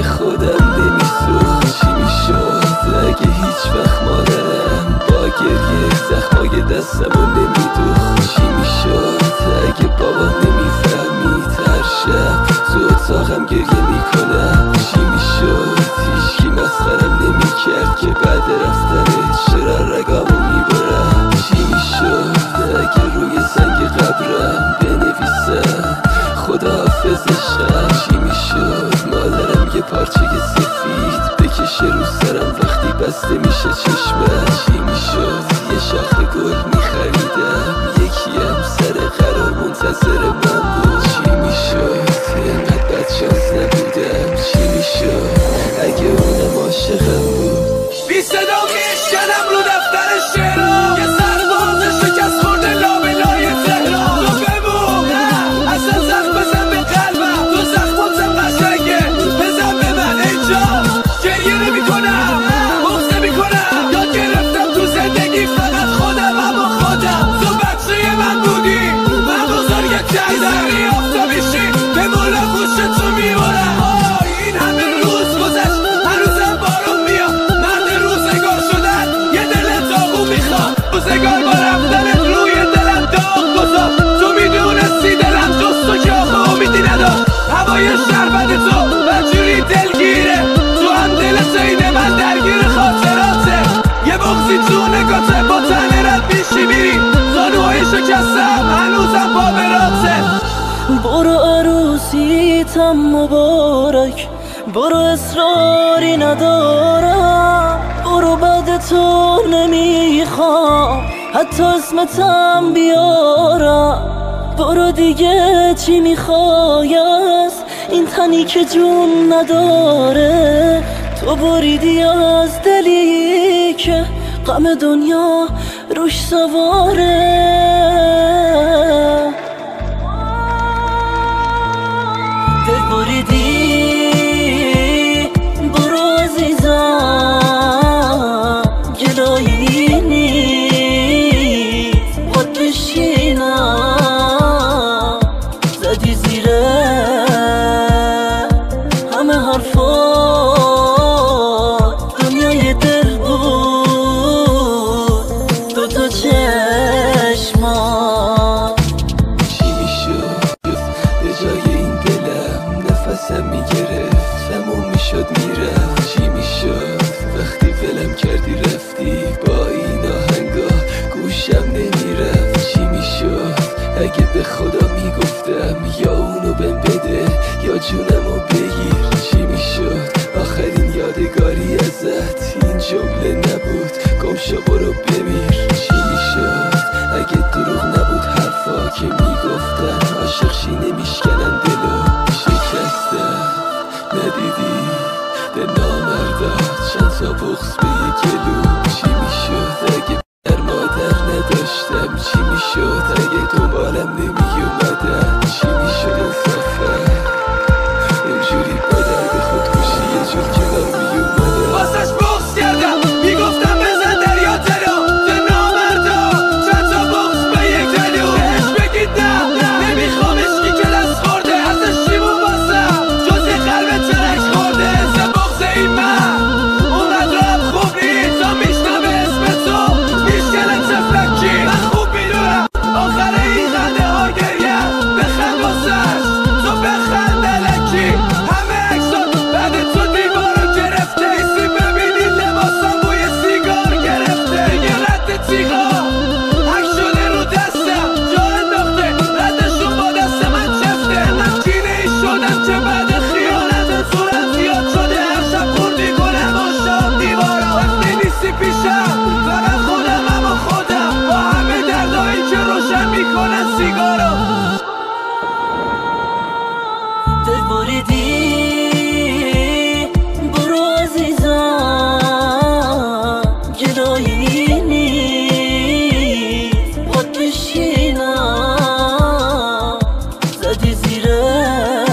خودم نمیسوخت چی میشد اگه هیچ وقت مادرم با گریه زخمای دستمو نمیدوخت چی میشد اگه بابا نمیفهمید هر شب تو اتاقم گریه میکنم چی میشد هیچکی مسخرم نمیکرد که بعد رفتنت چرا رگامو میبرم چی میشد اگه روی سنگ قبرم بنویسم خداحافظ عشقم چی میشد مادرم یه پارچه سفید بکشه رو سرم وقتی بسته میشه چشمم چی میشد یه شاخه گل میخریدم یکیم سر قرار منتظر من بود چی میشد اینقدر بدشانس نبودم چی میشد اگه اونم عاشقم بود بی صدا میشکنم رو دفتر شعرها یه سرباز شکست خورده لابلای تهران تو بمون نه اصلا زخم بزن به قلبم تو زخماتم قشنگه بزن به من اینجا گریه نمی کنم بغض نمی کنم یاد گرفتم تو زندگی فقط خودم اما خودم تو بچه من بودی من بزرگت کردم یافتا میشی به مولا خوش تو میبارم این همه روز گذشت هنوزم بارون میاد مرد روزگار شدن یه دل داغو میخواد روزگار با رفتنت روی دلم داغ گذار تو میدونستی دلم جز تو که آخه امیدی نداشت هوای شربت تو بجوری دلگیره تو هم دلت اینه من درگیر خاطراته یه بغضی تو نگاته با تنه رد میشی میری زانوهای شکستم هنوزم پا براته برو عروسیتم مبارک برو اصراری ندارم برو بعد تو نمیخوام حتی اسمتم بیارم برو دیگه چی میخوای از این تنی که جون نداره تو بریدی از دلی که غم دنیا روش سواره دل بریدی برو عزیزم گلایی نیست باید بشینم زدی زیره همه حرفات دنیای دل بود دوتا چشمات چی میشد به جای این دلم نفسم میگرفت تموم میشد میرفت چی میشد وقتی ولم کردی رفتی با این آهنگا گوشم نمیرفت چی میشد اگه به خدا میگفتم یا اونو بهم بده یا جونمو بگیر چی میشد آخرین یادگاری ازت این جمله نبود گم شو برو بمیر چی میشد اگه دروغ نبود حرفا که میگفتن عاشق شی نمیشکنن دلو شکستم ندیدی به نامردا چند تا بغض به یه گلو چی میشد اگه در مادر نداشتم چی میشد اگه دنبالم نمیومدن چی میشد انصافا اینجوری با درد خودکشی یه جور کنار میومدن واسش بغض کردم میگفتم بزن دریا تلو به نامردا چند تا بغض به یک گلو بهش بگید نه نمیخوام عشقی که دست خورده ازش چیمون باسم جز یه قلب ترک خورده سه بغض این من اونقدر هم خوب نیست تا میشنم اسم تو میشکنه تفلکی من خوب میدونم آخر این خنده ها گریه بخند واسش تو بخند الکی همه اکسان بعد تو دیوارو گرفته ایسی ببینی لباسم بوی سیگار گرفته دیگه رد تیغا حک شده رو دستم جا انداخته ردشون با دست من چفته من کینه ای شدم که بعد خیانت صورت زیاد شده هر شب خوردی کنم آشام دیوارا وقتی نیستی پیشم فقط خودم اما خودم با همه دردایی که روشن میکنن سیگارو دل بریدی برو عزیزم گلایی نیست باید بشینم زدی زیره